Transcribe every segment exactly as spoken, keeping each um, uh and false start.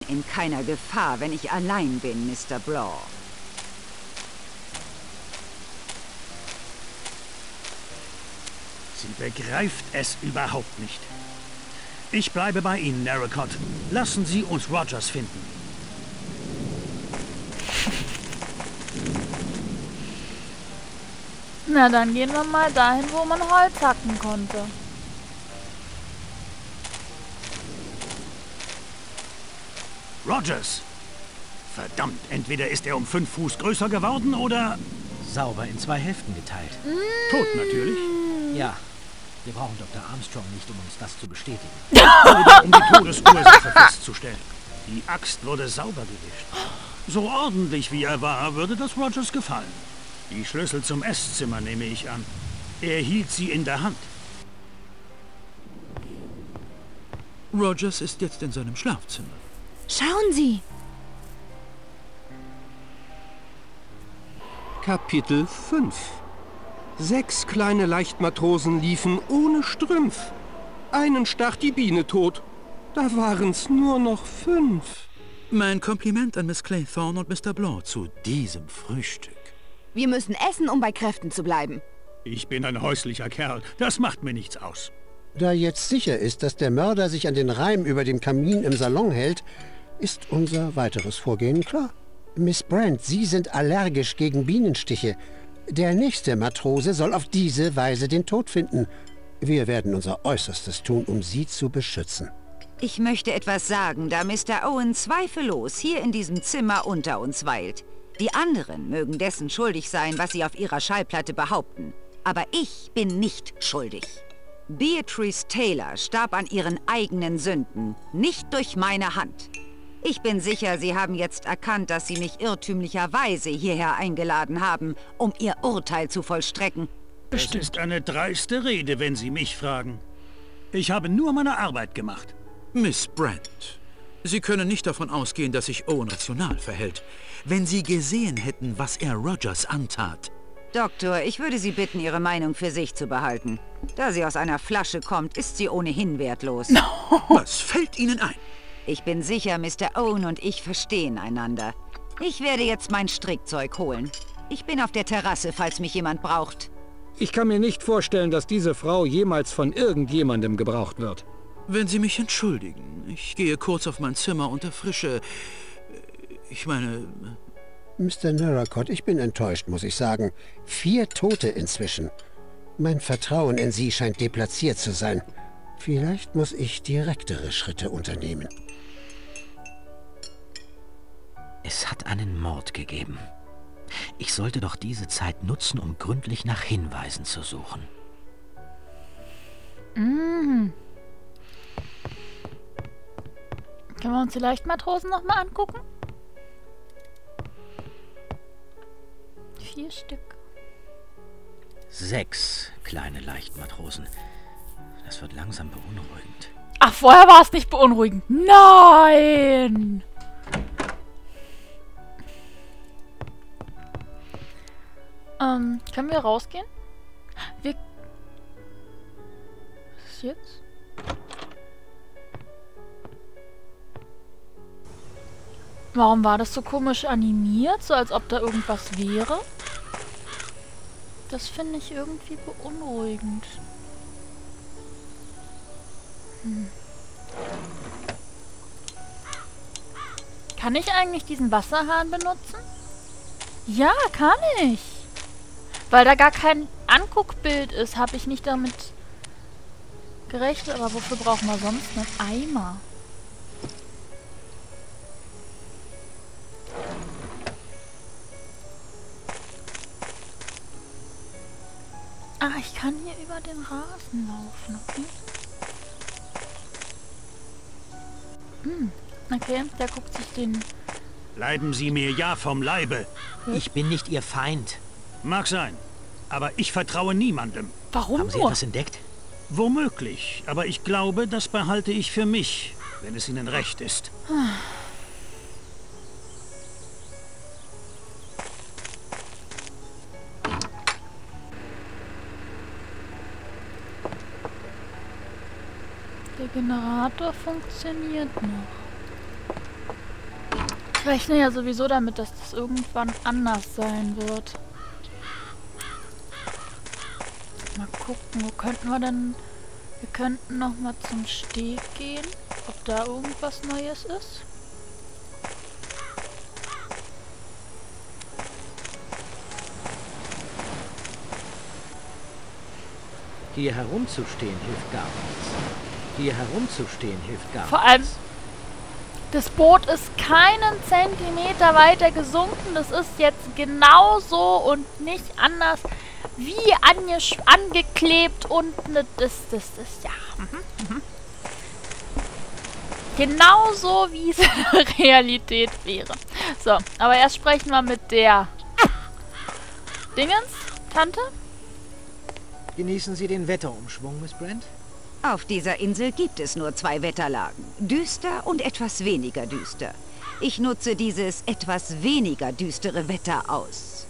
In keiner Gefahr, wenn ich allein bin, Mister Blanc. Sie begreift es überhaupt nicht. Ich bleibe bei Ihnen, Narracott. Lassen Sie uns Rogers finden. Na, dann gehen wir mal dahin, wo man Holz hacken konnte. Rogers! Verdammt, entweder ist er um fünf Fuß größer geworden oder... Sauber in zwei Hälften geteilt. Mm. Tot natürlich. Ja, wir brauchen Doktor Armstrong nicht, um uns das zu bestätigen. Oder um die Todesursache festzustellen. Die Axt wurde sauber gewischt. So ordentlich wie er war, würde das Rogers gefallen. Die Schlüssel zum Esszimmer nehme ich an. Er hielt sie in der Hand. Rogers ist jetzt in seinem Schlafzimmer. Schauen Sie! Kapitel fünf. Sechs kleine Leichtmatrosen liefen ohne Strümpf. Einen stach die Biene tot. Da waren's nur noch fünf. Mein Kompliment an Miss Claythorne und Mister Blanc zu diesem Frühstück. Wir müssen essen, um bei Kräften zu bleiben. Ich bin ein häuslicher Kerl. Das macht mir nichts aus. Da jetzt sicher ist, dass der Mörder sich an den Reim über dem Kamin im Salon hält, ist unser weiteres Vorgehen klar. Miss Brand, Sie sind allergisch gegen Bienenstiche. Der nächste Matrose soll auf diese Weise den Tod finden. Wir werden unser Äußerstes tun, um Sie zu beschützen. Ich möchte etwas sagen, da Mister Owen zweifellos hier in diesem Zimmer unter uns weilt. Die anderen mögen dessen schuldig sein, was sie auf ihrer Schallplatte behaupten. Aber ich bin nicht schuldig. Beatrice Taylor starb an ihren eigenen Sünden, nicht durch meine Hand. Ich bin sicher, Sie haben jetzt erkannt, dass Sie mich irrtümlicherweise hierher eingeladen haben, um Ihr Urteil zu vollstrecken. Es ist eine dreiste Rede, wenn Sie mich fragen. Ich habe nur meine Arbeit gemacht. Miss Brand, Sie können nicht davon ausgehen, dass sich Owen rational verhält. Wenn Sie gesehen hätten, was er Rogers antat. Doktor, ich würde Sie bitten, Ihre Meinung für sich zu behalten. Da sie aus einer Flasche kommt, ist sie ohnehin wertlos. Was fällt Ihnen ein? Ich bin sicher, Mister Owen und ich verstehen einander. Ich werde jetzt mein Strickzeug holen. Ich bin auf der Terrasse, falls mich jemand braucht. Ich kann mir nicht vorstellen, dass diese Frau jemals von irgendjemandem gebraucht wird. Wenn Sie mich entschuldigen, ich gehe kurz auf mein Zimmer und erfrische... Ich meine... Mister Narracott, ich bin enttäuscht, muss ich sagen. Vier Tote inzwischen. Mein Vertrauen in Sie scheint deplatziert zu sein. Vielleicht muss ich direktere Schritte unternehmen. Es hat einen Mord gegeben. Ich sollte doch diese Zeit nutzen, um gründlich nach Hinweisen zu suchen. Mhm. Können wir uns die Leichtmatrosen noch mal angucken? Vier Stück. Sechs kleine Leichtmatrosen. Das wird langsam beunruhigend. Ach, vorher war es nicht beunruhigend. Nein! Ähm, können wir rausgehen? Wir... Was ist jetzt? Warum war das so komisch animiert? So als ob da irgendwas wäre? Das finde ich irgendwie beunruhigend. Hm. Kann ich eigentlich diesen Wasserhahn benutzen? Ja, kann ich. Weil da gar kein Anguckbild ist, habe ich nicht damit gerechnet. Aber wofür brauchen wir sonst einen Eimer? Ah, ich kann hier über den Rasen laufen, okay? Hm, okay, der guckt sich den... Bleiben Sie mir ja vom Leibe. Ich bin nicht Ihr Feind. Mag sein, aber ich vertraue niemandem. Warum Haben Sie nur? etwas entdeckt? Womöglich, aber ich glaube, das behalte ich für mich, wenn es Ihnen recht ist. Der Generator funktioniert noch. Ich rechne ja sowieso damit, dass das irgendwann anders sein wird. Mal gucken, wo könnten wir denn... Wir könnten noch mal zum Steg gehen, ob da irgendwas Neues ist. Hier herumzustehen hilft gar nichts. Hier herumzustehen hilft gar Vor allem, nichts. das Boot ist keinen Zentimeter weiter gesunken. Das ist jetzt genauso und nicht anders wie ange angeklebt unten. Das, das, das, ja. Mhm, mhm. Genauso wie es in der Realität wäre. So, aber erst sprechen wir mit der Dingens, Tante. Genießen Sie den Wetterumschwung, Miss Brent? Auf dieser Insel gibt es nur zwei Wetterlagen. Düster und etwas weniger düster. Ich nutze dieses etwas weniger düstere Wetter aus.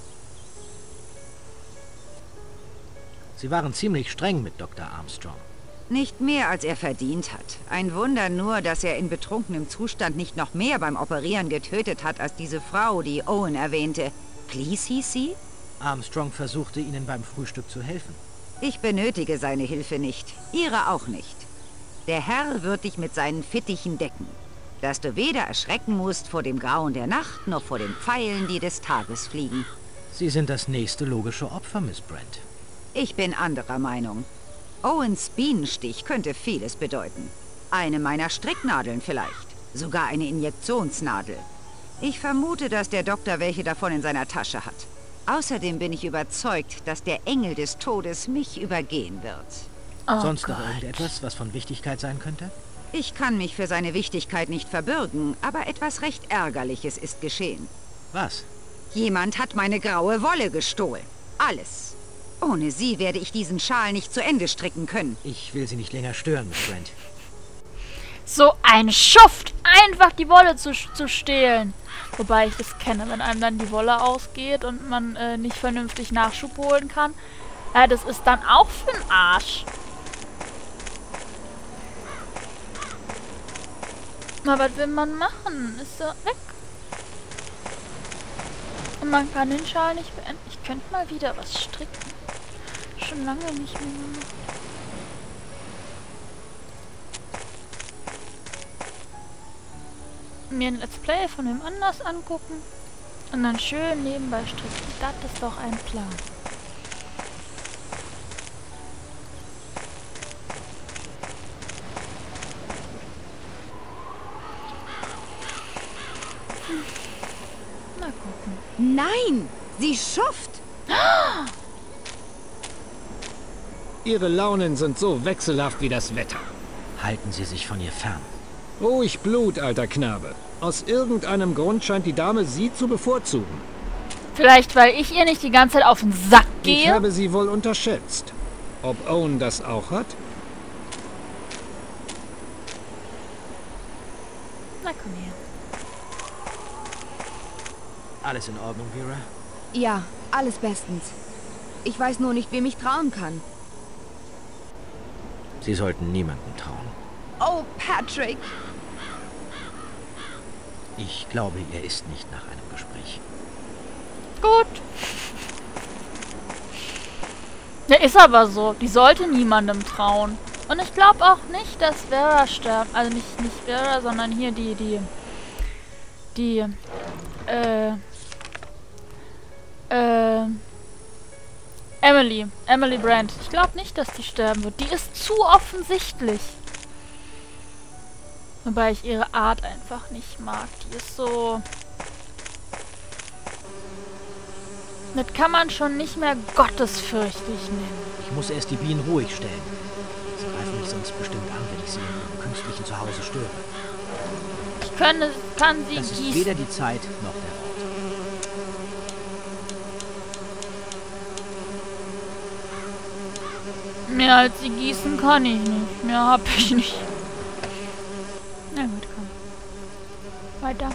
Sie waren ziemlich streng mit Doktor Armstrong. Nicht mehr, als er verdient hat. Ein Wunder nur, dass er in betrunkenem Zustand nicht noch mehr beim Operieren getötet hat, als diese Frau, die Owen erwähnte. Cleese hieß sie? Armstrong versuchte Ihnen beim Frühstück zu helfen. Ich benötige seine Hilfe nicht. Ihre auch nicht. Der Herr wird dich mit seinen Fittichen decken, dass du weder erschrecken musst vor dem Grauen der Nacht, noch vor den Pfeilen, die des Tages fliegen. Sie sind das nächste logische Opfer, Miss Brent. Ich bin anderer Meinung. Owens Bienenstich könnte vieles bedeuten. Eine meiner Stricknadeln vielleicht. Sogar eine Injektionsnadel. Ich vermute, dass der Doktor welche davon in seiner Tasche hat. Außerdem bin ich überzeugt, dass der Engel des Todes mich übergehen wird. Oh Sonst Gott. noch irgendetwas, was von Wichtigkeit sein könnte? Ich kann mich für seine Wichtigkeit nicht verbürgen, aber etwas recht Ärgerliches ist geschehen. Was? Jemand hat meine graue Wolle gestohlen. Alles. Ohne sie werde ich diesen Schal nicht zu Ende stricken können. Ich will Sie nicht länger stören, Miss Brent. So ein Schuft! Einfach die Wolle zu, zu stehlen. Wobei ich das kenne, wenn einem dann die Wolle ausgeht und man äh, nicht vernünftig Nachschub holen kann. Ja, das ist dann auch für den Arsch. Aber was will man machen? Ist er weg? Und man kann den Schal nicht beenden. Ich könnte mal wieder was stricken. Schon lange nicht mehr gemacht. Mir ein Let's Play von wem anders angucken und dann schön nebenbei stricken. Das ist doch ein Plan. Hm. Mal gucken. Nein, sie schufft. Ihre Launen sind so wechselhaft wie das Wetter. Halten Sie sich von ihr fern. Ruhig Blut, alter Knabe. Aus irgendeinem Grund scheint die Dame Sie zu bevorzugen. Vielleicht, weil ich ihr nicht die ganze Zeit auf den Sack gehe? Ich habe Sie wohl unterschätzt. Ob Owen das auch hat? Na komm her. Alles in Ordnung, Vera? Ja, alles bestens. Ich weiß nur nicht, wem ich trauen kann. Sie sollten niemandem trauen. Oh, Patrick! Ich glaube, er ist nicht nach einem Gespräch. Gut. Ja, ist aber so. Die sollte niemandem trauen. Und ich glaube auch nicht, dass Vera stirbt. Also nicht, nicht Vera, sondern hier die, die, die, äh, äh, Emily. Emily Brent. Ich glaube nicht, dass die sterben wird. Die ist zu offensichtlich. Wobei ich ihre Art einfach nicht mag. Die ist so... Das kann man schon nicht mehr gottesfürchtig nennen. Ich muss erst die Bienen ruhig stellen. Sie greifen mich sonst bestimmt an, wenn ich sie in ihrem künstlichen Zuhause störe. Ich könnte, kann sie Das ist gießen. weder die Zeit noch der Ort. Mehr als sie gießen kann ich nicht. Mehr hab ich nicht. Na gut, komm. Weiter.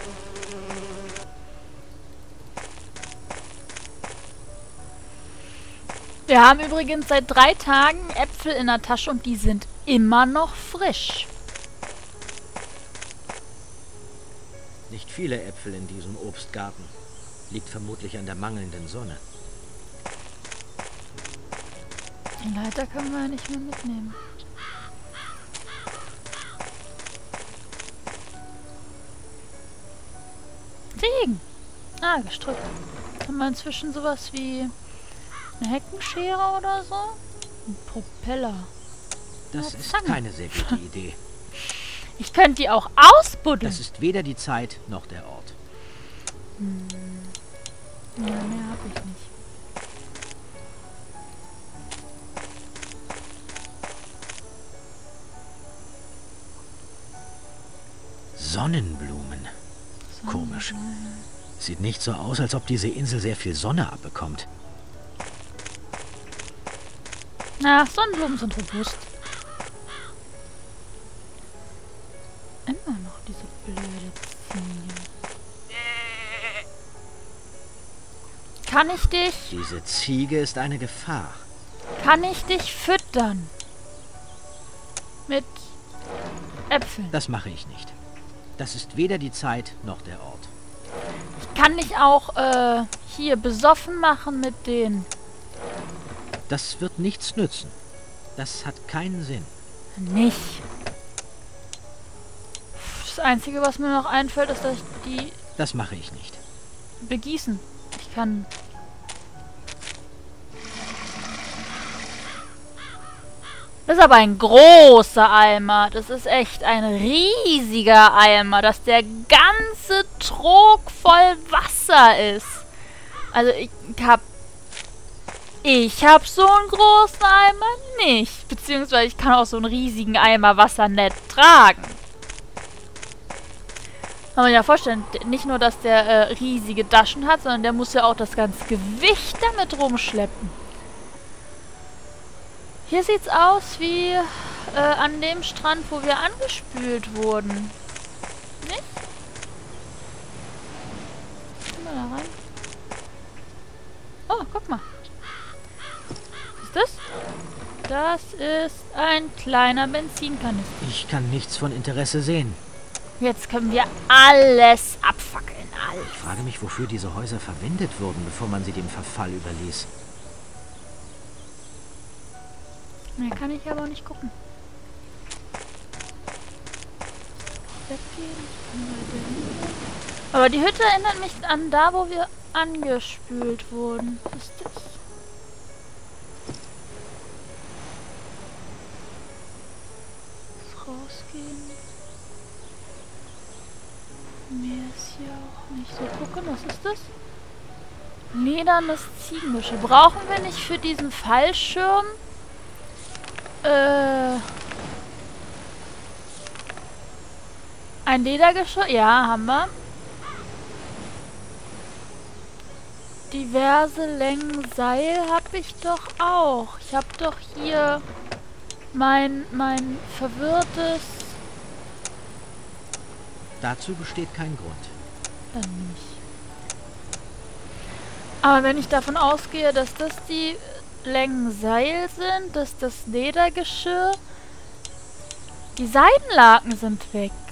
Wir haben übrigens seit drei Tagen Äpfel in der Tasche und die sind immer noch frisch. nicht viele Äpfel in diesem Obstgarten. Liegt vermutlich an der mangelnden Sonne. Die Leiter können wir ja nicht mehr mitnehmen. Ziegen! Ah, Gestrüpp. Haben wir inzwischen sowas wie eine Heckenschere oder so? Ein Propeller. Das Na, ist Zange. keine sehr gute Idee. Ich könnte die auch ausbuddeln. Das ist weder die Zeit noch der Ort. Hm. Ja, mehr habe ich nicht. Sonnenblumen. Komisch. Sieht nicht so aus, als ob diese Insel sehr viel Sonne abbekommt. Na, Sonnenblumen sind robust. Immer noch diese blöde Ziege. Kann ich dich... Diese Ziege ist eine Gefahr. Kann ich dich füttern? Mit Äpfeln. Das mache ich nicht. Das ist weder die Zeit noch der Ort. Ich kann dich auch äh, hier besoffen machen mit denen. Das wird nichts nützen. Das hat keinen Sinn. Nicht. Das Einzige, was mir noch einfällt, ist, dass ich die Das mache ich nicht. begießen. Ich kann... Das ist aber ein großer Eimer. Das ist echt ein riesiger Eimer, dass der ganze Trog voll Wasser ist. Also ich hab... Ich hab so einen großen Eimer nicht. Beziehungsweise ich kann auch so einen riesigen Eimer Wasser nicht tragen. Kann man ja vorstellen, nicht nur, dass der äh, riesige Taschen hat, sondern der muss ja auch das ganze Gewicht damit rumschleppen. Hier sieht's aus wie äh, an dem Strand, wo wir angespült wurden. Nicht? Guck mal da rein. Oh, guck mal. Was ist das? Das ist ein kleiner Benzinkanister. Ich kann nichts von Interesse sehen. Jetzt können wir alles abfackeln. Alles. Ich frage mich, wofür diese Häuser verwendet wurden, bevor man sie dem Verfall überließ. Mehr kann ich aber nicht gucken. Aber die Hütte erinnert mich an da, wo wir angespült wurden. Was ist das? Rausgehen. Mehr ist hier auch nicht so. Gucken, was ist das? Ledernes Ziegengeschirr. Brauchen wir nicht für diesen Fallschirm äh, ein Ledergeschirr? Ja, haben wir. Diverse Längen Seil habe ich doch auch. Ich habe doch hier mein, mein verwirrtes... Dazu besteht kein Grund. Dann nicht. Aber wenn ich davon ausgehe, dass das die Längen Seil sind, dass das Ledergeschirr... Die Seidenlaken sind weg.